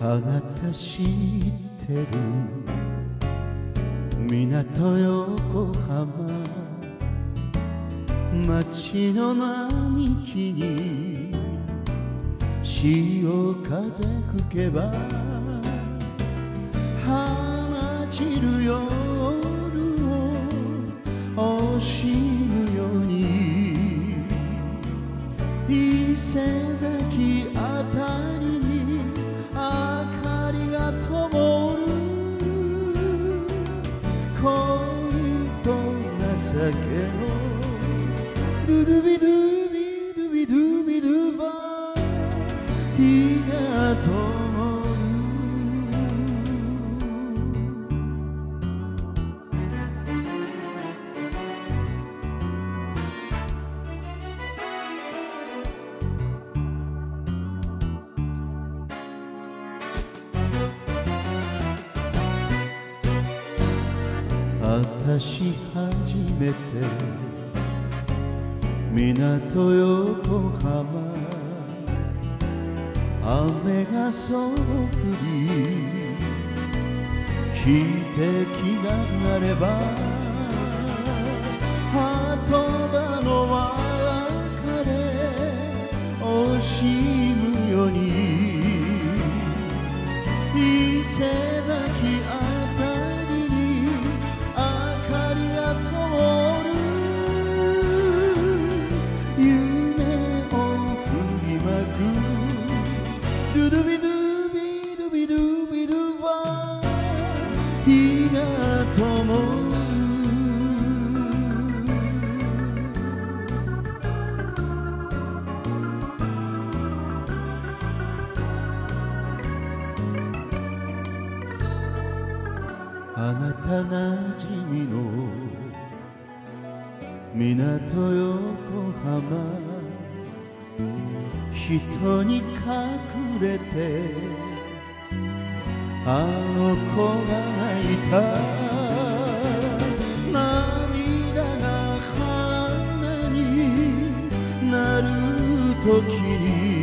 あなた知ってる港横浜街の並木に潮風吹けば放ちる夜を惜しむように伊勢崎あたりに明かりが灯る恋と情けのドゥドゥビドゥビドゥビドゥビドゥバ日が灯るあたし初めて港横浜雨がそう降り汽笛が鳴れば鳩場の別れ惜しむように伊勢崎あたりに明かりが灯る夢を振りまくドゥドゥビドゥビドゥビドゥビドゥは日が灯るあなたなじみの港横浜人に隠れてあの子が泣いた涙が花になる時に